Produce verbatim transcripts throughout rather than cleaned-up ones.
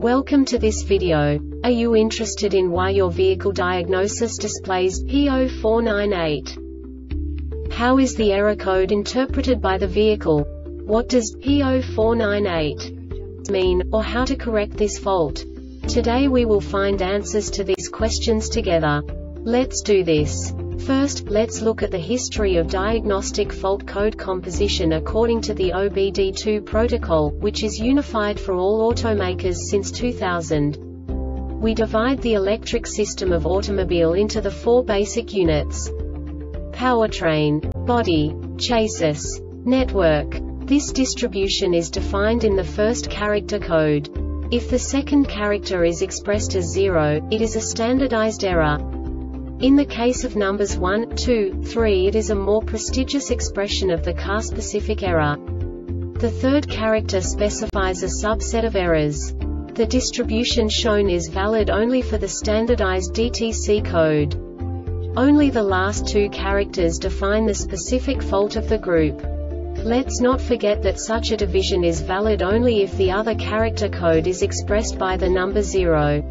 Welcome to this video. Are you interested in why your vehicle diagnosis displays P zero four nine eight? How is the error code interpreted by the vehicle? What does P zero four nine eight mean, or how to correct this fault? Today we will find answers to these questions together. Let's do this. First, let's look at the history of diagnostic fault code composition according to the O B D two protocol, which is unified for all automakers since two thousand. We divide the electric system of automobile into the four basic units: powertrain, body, chassis, network. This distribution is defined in the first character code. If the second character is expressed as zero, it is a standardized error. In the case of numbers one, two, three, it is a more prestigious expression of the car-specific error. The third character specifies a subset of errors. The distribution shown is valid only for the standardized D T C code. Only the last two characters define the specific fault of the group. Let's not forget that such a division is valid only if the other character code is expressed by the number zero.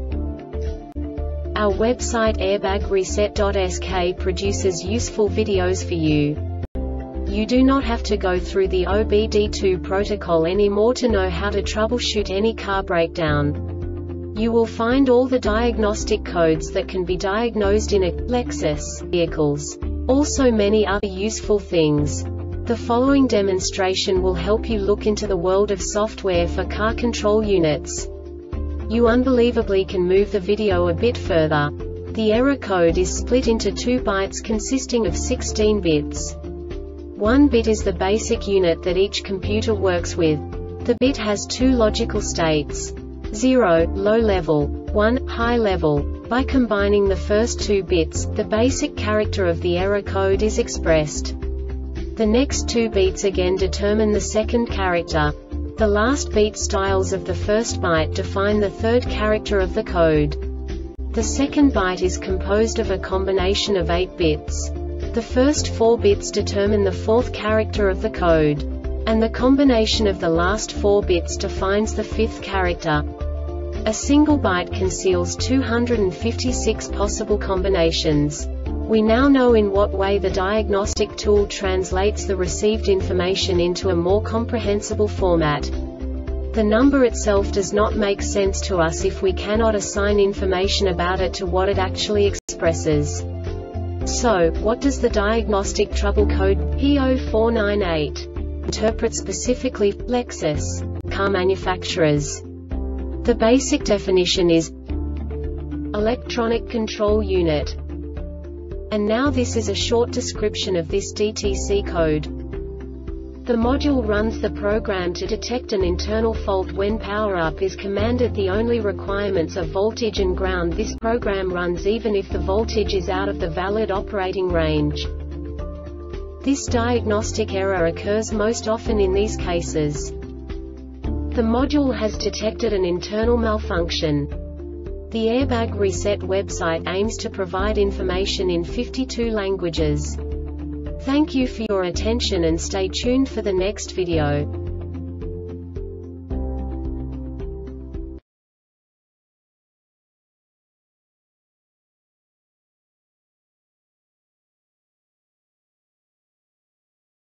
Our website airbag reset dot S K produces useful videos for you. You do not have to go through the O B D two protocol anymore to know how to troubleshoot any car breakdown. You will find all the diagnostic codes that can be diagnosed in a Lexus vehicles. Also many other useful things. The following demonstration will help you look into the world of software for car control units. You unbelievably can move the video a bit further. The error code is split into two bytes consisting of sixteen bits. One bit is the basic unit that each computer works with. The bit has two logical states: zero, low level, one, high level. By combining the first two bits, the basic character of the error code is expressed. The next two beats again determine the second character. The last beat styles of the first byte define the third character of the code. The second byte is composed of a combination of eight bits. The first four bits determine the fourth character of the code. And the combination of the last four bits defines the fifth character. A single byte conceals two hundred fifty-six possible combinations. We now know in what way the diagnostic tool translates the received information into a more comprehensible format. The number itself does not make sense to us if we cannot assign information about it to what it actually expresses. So, what does the diagnostic trouble code P zero four nine eight interpret specifically for Lexus car manufacturers? The basic definition is electronic control unit. And now this is a short description of this D T C code. The module runs the program to detect an internal fault when power-up is commanded. The only requirements are voltage and ground. This program runs even if the voltage is out of the valid operating range. This diagnostic error occurs most often in these cases. The module has detected an internal malfunction. The Airbag Reset website aims to provide information in fifty-two languages. Thank you for your attention and stay tuned for the next video.